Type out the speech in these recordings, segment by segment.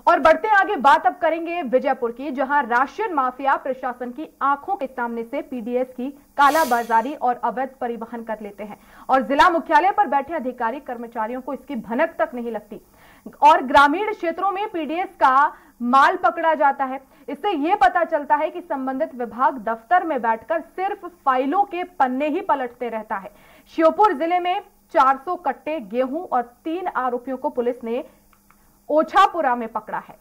और बढ़ते आगे, बात अब करेंगे विजयपुर की, जहां राशन माफिया प्रशासन की आंखों के सामने से पीडीएस की कालाबाजारी और अवैध परिवहन कर लेते हैं और जिला मुख्यालय पर बैठे अधिकारी कर्मचारियों को इसकी भनक तक नहीं लगती और ग्रामीण क्षेत्रों में पीडीएस का माल पकड़ा जाता है। इससे यह पता चलता है कि संबंधित विभाग दफ्तर में बैठकर सिर्फ फाइलों के पन्ने ही पलटते रहता है। श्योपुर जिले में 400 कट्टे गेहूं और 3 आरोपियों को पुलिस ने ओछापुरा में पकड़ा है।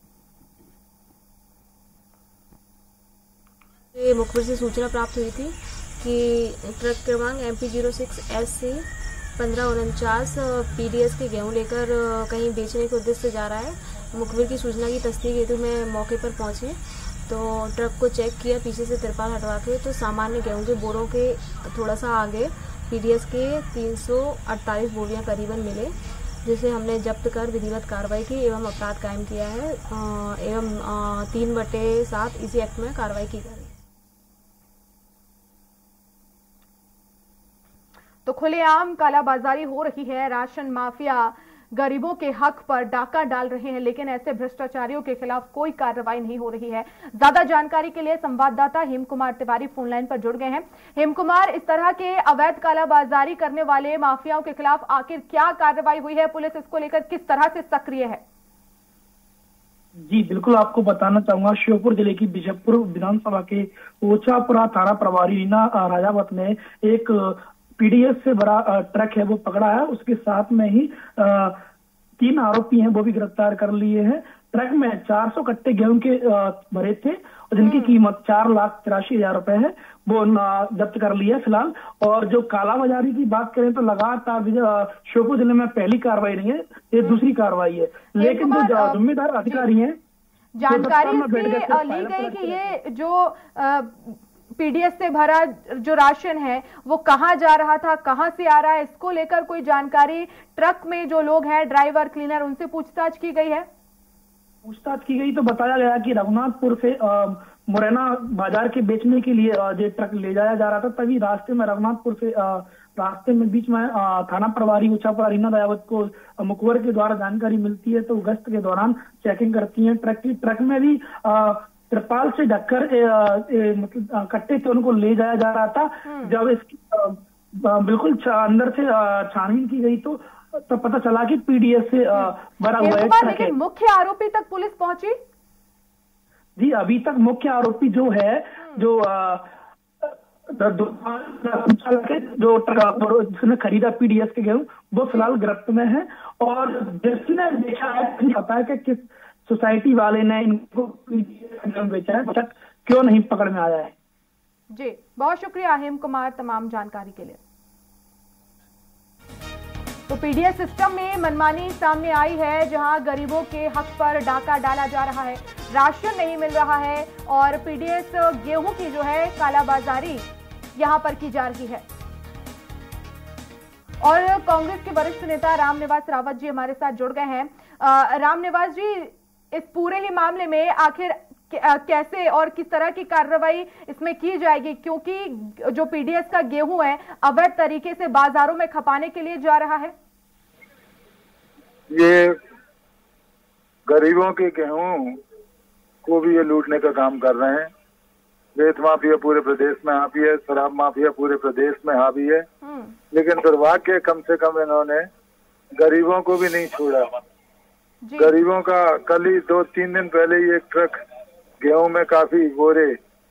मुखबिर से सूचना प्राप्त हुई थी कि ट्रक क्रमांक MP06SC 1549 पीडीएस के गेहूं लेकर कहीं बेचने के उद्देश्य से जा रहा है। मुखबिर की सूचना की तस्दीक हेतु मैं मौके पर पहुंची तो ट्रक को चेक किया, पीछे से तिरपाल हटवा के तो सामान्य गेहूं के बोरों के थोड़ा सा आगे पीडीएस के 348 बोरियां करीबन मिले, जिसे हमने जब्त कर विधिवत कार्रवाई की एवं अपराध कायम किया है एवं 3/7 इसी एक्ट में कार्रवाई की गई। तो खुलेआम कालाबाजारी हो रही है, राशन माफिया गरीबों के हक पर डाका डाल रहे हैं, लेकिन ऐसे भ्रष्टाचारियों के खिलाफ कोई कार्रवाई नहीं हो रही है। ज्यादा जानकारी के लिए संवाददाता हेम कुमार तिवारी फोन लाइन पर जुड़ गए हैं। हेम कुमार, इस तरह के अवैध कालाबाजारी करने वाले माफियाओं के खिलाफ आखिर क्या कार्रवाई हुई है? पुलिस इसको लेकर किस तरह से सक्रिय है? जी बिल्कुल, आपको बताना चाहूंगा, श्योपुर जिले की विजयपुर विधानसभा के ओछापुरा थाना प्रभारी रीना राजावत ने एक पीडीएस से बड़ा ट्रक है वो पकड़ा है। उसके साथ में ही 3 आरोपी हैं वो भी गिरफ्तार कर लिए हैं। ट्रक में 400 कट्टे गेहूं के भरे थे और जिनकी कीमत 4,83,000 रुपए है, वो जब्त कर लिया फिलहाल। और जो कालाबाजारी की बात करें तो लगातार श्योपुर जिले में पहली कार्रवाई नहीं है, ये दूसरी कार्रवाई है, लेकिन जो जिम्मेदार अधिकारी हैं जानकारी ली गई कि ये जो पीडीएस से भरा जो राशन है वो कहां जा रहा था, कहां से आ रहा है, इसको लेकर कोई जानकारी ट्रक में जो लोग हैं ड्राइवर क्लीनर उनसे पूछताछ की गई है? पूछताछ की गई तो बताया गया कि रघुनाथपुर से मुरैना बाजार के बेचने के लिए ये ट्रक ले जाया जा रहा था। तभी रास्ते में रघुनाथपुर से रास्ते में बीच में थाना प्रभारी ओछापुरा रीना दयावत को मुखबिर के द्वारा जानकारी मिलती है तो गश्त के दौरान चेकिंग करती है। ट्रक में भी त्रिपाल से ढककर मतलब कट्टे से उनको ले जाया जा रहा था। जब इसकी बिल्कुल अंदर से छानबीन की गई तो पता चला कि पीडीएस से भरा हुआ है ट्रक है। लेकिन मुख्य आरोपी तक पुलिस पहुंची? जी, अभी तक मुख्य आरोपी जो है, जो जो ट्रक जिसने खरीदा पीडीएस के गेहूं, वो फिलहाल गिरफ्त में है। और जिसने देखा है पता है कि किस सोसाइटी वाले ने इनको बेचा है, तक क्यों नहीं पकड़ में आया है। जी बहुत शुक्रिया हेम कुमार तमाम जानकारी के लिए। तो पीडीएस सिस्टम में मनमानी सामने आई है, जहां गरीबों के हक पर डाका डाला जा रहा है, राशन नहीं मिल रहा है और पीडीएस गेहूं की जो है कालाबाजारी यहां पर की जा रही है। और कांग्रेस के वरिष्ठ नेता रामनिवास रावत जी हमारे साथ जुड़ गए हैं। रामनिवास जी, इस पूरे ही मामले में आखिर कैसे और किस तरह की कार्रवाई इसमें की जाएगी, क्योंकि जो पीडीएस का गेहूं है अवैध तरीके से बाजारों में खपाने के लिए जा रहा है? ये गरीबों के गेहूं को भी ये लूटने का काम कर रहे हैं। रेत माफिया पूरे प्रदेश में हावी है, शराब माफिया पूरे प्रदेश में हावी है, लेकिन दुर्भाग्य कम से कम इन्होंने गरीबों को भी नहीं छोड़ा। गरीबों का कल ही 2-3 दिन पहले ही एक ट्रक गेहूं में काफी बोरे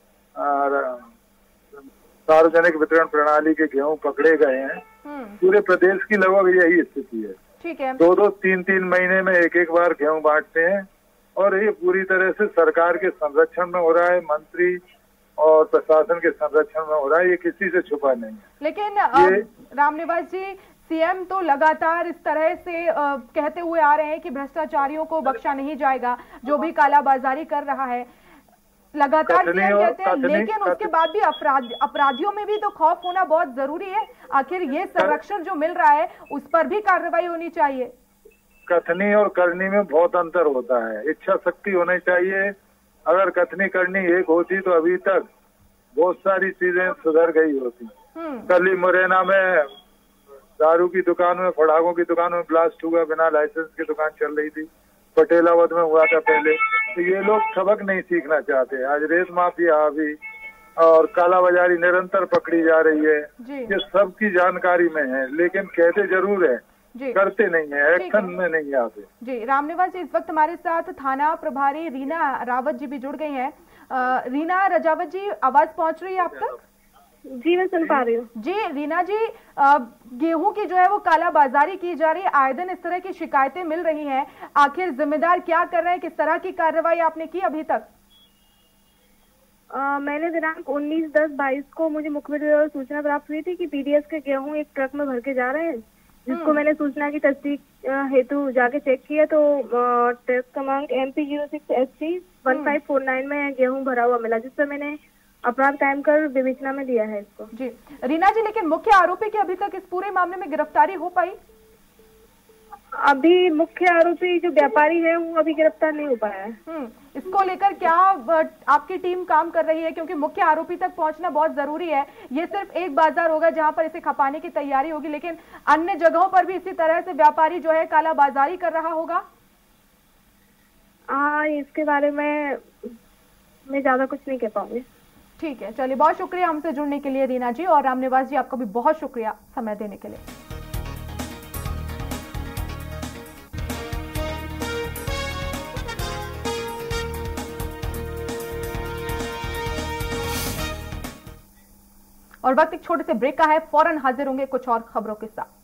सार्वजनिक वितरण प्रणाली के गेहूं पकड़े गए हैं। पूरे प्रदेश की लगभग यही स्थिति है। ठीक है, 2-2, 3-3 महीने में एक बार गेहूं बांटते हैं और ये पूरी तरह से सरकार के संरक्षण में हो रहा है, मंत्री और प्रशासन के संरक्षण में हो रहा है, ये किसी से छुपा नहीं है। लेकिन रामनिवास जी, सीएम तो लगातार इस तरह से कहते हुए आ रहे हैं कि भ्रष्टाचारियों को बख्शा नहीं जाएगा, जो भी कालाबाजारी कर रहा है, लगातार सीएम कहते हैं, लेकिन उसके बाद भी अपराधियों में भी तो खौफ होना बहुत जरूरी है। आखिर ये संरक्षण जो मिल रहा है उस पर भी कार्रवाई होनी चाहिए। कथनी और करनी में बहुत अंतर होता है, इच्छा शक्ति होनी चाहिए। अगर कथनी करनी एक होती तो अभी तक बहुत सारी चीजें सुधर गई होती। कल ही मुरैना में दारू की दुकान में, फड़ाकों की दुकान में ब्लास्ट हुआ, बिना लाइसेंस की दुकान चल रही थी, पटेलावद में हुआ था पहले। तो ये लोग सबक नहीं सीखना चाहते। आज रेत माफिया भी और कालाबाजारी निरंतर पकड़ी जा रही है, ये सबकी जानकारी में है, लेकिन कहते जरूर है, करते नहीं है, एक्शन में नहीं आते। जी रामनिवास जी, इस वक्त हमारे साथ थाना प्रभारी रीना रावत जी भी जुड़ गई हैं। रीना रजावत जी, आवाज पहुंच रही है आप तक? जी मैं सुन पा रही हूँ। जी रीना जी, गेहूं की जो है वो कालाबाजारी की जा रही है, आए दिन इस तरह की शिकायतें मिल रही हैं, आखिर जिम्मेदार क्या कर रहे हैं, किस तरह की कार्रवाई आपने की अभी तक? मैंने दिनांक 19/10/22 को मुझे मुखबिर सूचना प्राप्त हुई थी कि पीडीएस के गेहूं एक ट्रक में भर के जा रहे हैं, जिसको मैंने सूचना की तस्दीक हेतु जाके चेक किया तो ट्रक क्रमांक MP06SC 1549 में गेहूं भरा हुआ मिला, जिससे मैंने अपराध कायम कर विवेचना में लिया है इसको। जी रीना जी, लेकिन मुख्य आरोपी की अभी तक इस पूरे मामले में गिरफ्तारी हो पाई? अभी मुख्य आरोपी जो व्यापारी है वो अभी गिरफ्तार नहीं हो पाया है। इसको लेकर क्या आपकी टीम काम कर रही है, क्योंकि मुख्य आरोपी तक पहुंचना बहुत जरूरी है। ये सिर्फ एक बाजार होगा जहां पर इसे खपाने की तैयारी होगी, लेकिन अन्य जगहों पर भी इसी तरह से व्यापारी जो है कालाबाजारी कर रहा होगा। इसके बारे में मैं ज्यादा कुछ नहीं कह पाऊंगी। ठीक है, चलिए, बहुत शुक्रिया हमसे जुड़ने के लिए रीना जी, और रामनिवास जी आपका भी बहुत शुक्रिया समय देने के लिए। और वक्त एक छोटे से ब्रेक का है, फौरन हाजिर होंगे कुछ और खबरों के साथ।